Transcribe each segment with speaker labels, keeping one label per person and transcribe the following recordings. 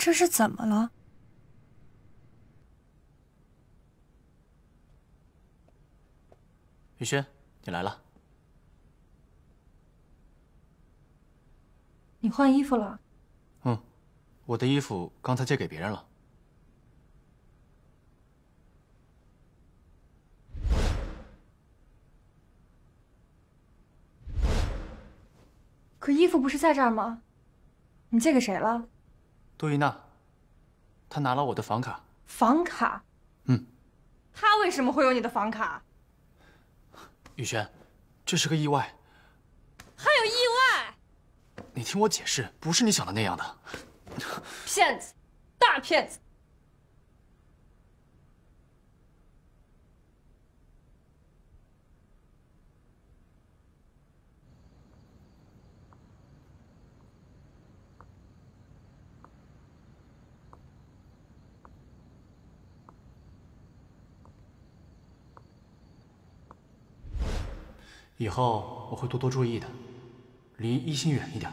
Speaker 1: 这是怎么了？
Speaker 2: 雨轩，你来了。
Speaker 1: 你换衣服了？
Speaker 2: 嗯，我的衣服刚才借给别人了。
Speaker 1: 可衣服不是在这儿吗？你借给谁了？
Speaker 2: 杜一娜，她拿了我的房卡。
Speaker 1: 房卡？
Speaker 2: 嗯。
Speaker 1: 他为什么会有你的房卡？
Speaker 2: 雨轩，这是个意外。
Speaker 1: 还有意外？
Speaker 2: 你听我解释，不是你想的那样的。
Speaker 1: 骗子，大骗子！
Speaker 2: 以后我会多多注意的，离一心远一点。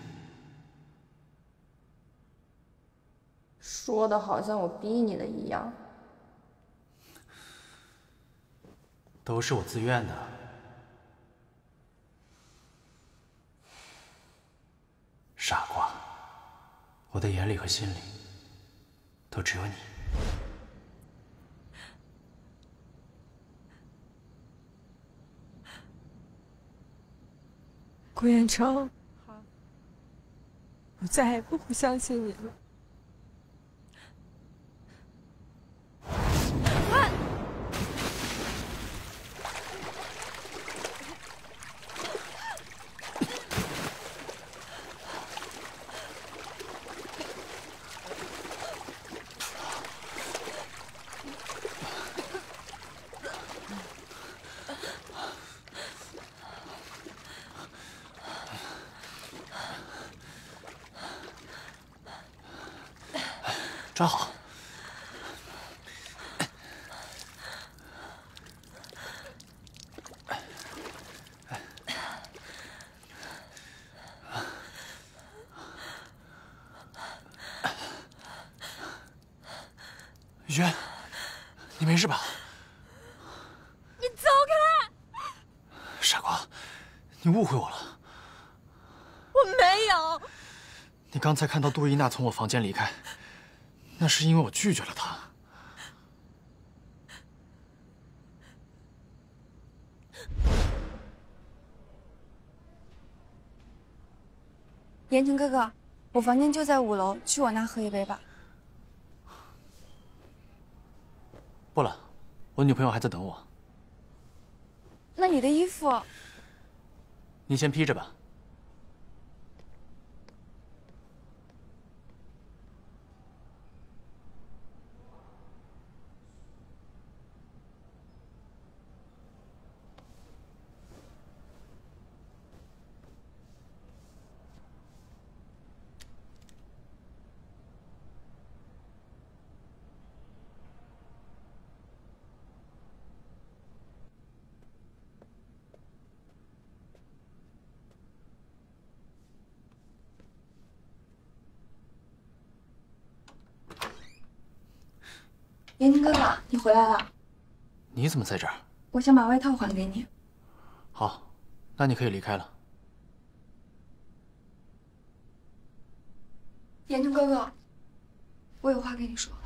Speaker 1: 说的好像我逼你的一样。
Speaker 2: 都是我自愿的。傻瓜，我的眼里和心里都只有你。
Speaker 3: 顾彦成，我再也不会相信你了。
Speaker 2: 抓好。雨轩，你没事吧？
Speaker 1: 你走开！
Speaker 2: 傻瓜，你误会我了。
Speaker 1: 我没有。
Speaker 2: 你刚才看到杜一娜从我房间离开，那是因为我拒绝了她。
Speaker 4: 言承哥哥，我房间就在5楼，去我那喝一杯吧。
Speaker 2: 不了，我女朋友还在等我。
Speaker 4: 那你的衣服，
Speaker 2: 你先披着吧。
Speaker 4: 言承哥哥，你回来了。
Speaker 2: 你怎么在这儿？
Speaker 4: 我想把外套还给你。
Speaker 2: 好，那你可以离开了。
Speaker 4: 言承哥哥，我有话跟你说。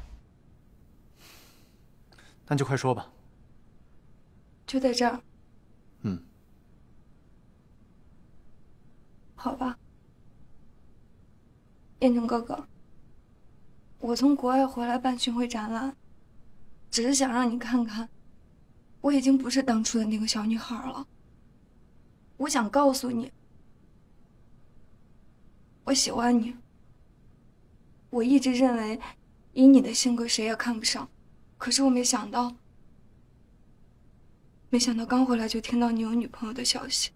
Speaker 2: 那就快说吧。
Speaker 4: 就在这儿。
Speaker 2: 嗯。
Speaker 4: 好吧。言承哥哥，我从国外回来办巡回展览，只是想让你看看，我已经不是当初的那个小女孩了。我想告诉你，我喜欢你。我一直认为，以你的性格，谁也看不上。可是我没想到刚回来就听到你有女朋友的消息。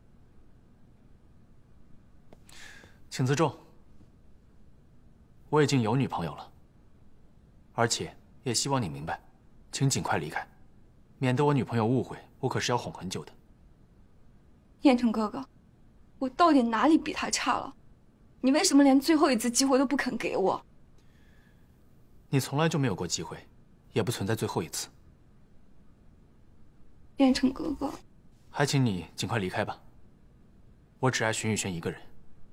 Speaker 2: 请自重。我已经有女朋友了，而且也希望你明白，请尽快离开，免得我女朋友误会我可是要哄很久的。
Speaker 4: 彦成哥哥，我到底哪里比他差了？你为什么连最后一次机会都不肯给我？
Speaker 2: 你从来就没有过机会，也不存在最后一次。
Speaker 4: 变成哥哥，
Speaker 2: 还请你尽快离开吧。我只爱荀宇轩一个人。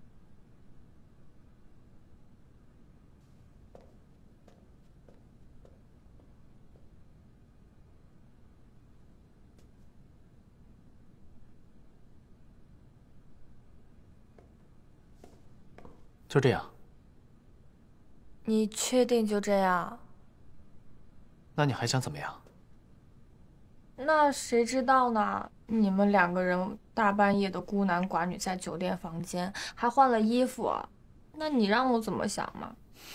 Speaker 2: 就这样。
Speaker 1: 你确定就这样？
Speaker 2: 那你还想怎么样？
Speaker 1: 那谁知道呢？你们2个人大半夜的孤男寡女在酒店房间，还换了衣服，那你让我怎么想嘛？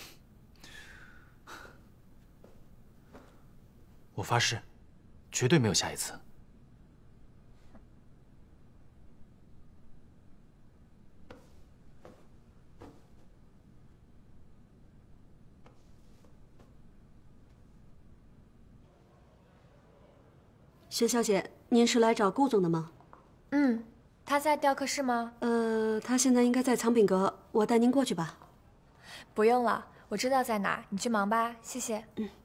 Speaker 2: 我发誓，绝对没有下一次。
Speaker 5: 薛小姐，您是来找顾总的吗？
Speaker 1: 他在雕刻室吗？
Speaker 5: 他现在应该在藏品阁，我带您过去吧。
Speaker 1: 不用了，我知道在哪儿，你去忙吧，谢谢。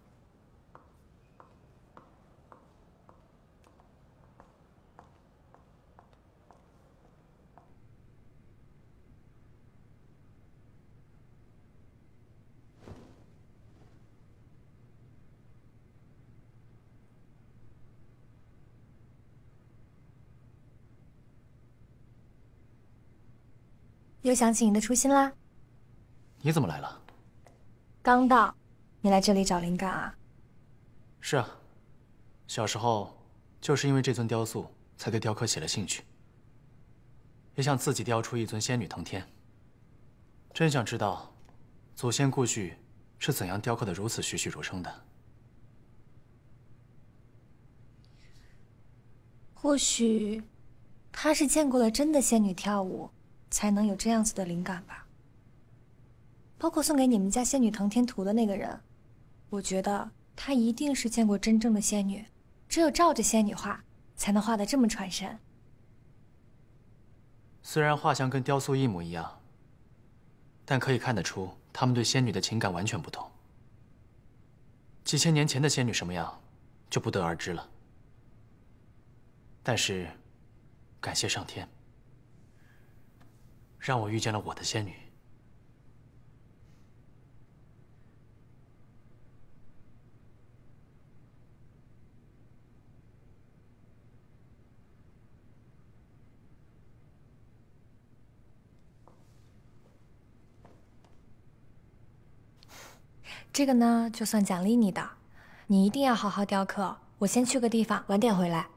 Speaker 1: 又想起你的初心啦？
Speaker 2: 你怎么来了？
Speaker 1: 刚到，你来这里找灵感啊？
Speaker 2: 是啊，小时候就是因为这尊雕塑，才对雕刻起了兴趣，也想自己雕出一尊仙女腾天。真想知道，祖先故去是怎样雕刻的如此栩栩如生的。
Speaker 1: 或许，他是见过了真的仙女跳舞。才能有这样子的灵感吧。包括送给你们家仙女腾天图的那个人，我觉得他一定是见过真正的仙女，只有照着仙女画，才能画得这么传神。
Speaker 2: 虽然画像跟雕塑一模一样，但可以看得出他们对仙女的情感完全不同。几千年前的仙女什么样，就不得而知了。但是，感谢上天。让我遇见了我的仙女。
Speaker 1: 这个呢，就算奖励你的，你一定要好好雕刻。我先去个地方，晚点回来。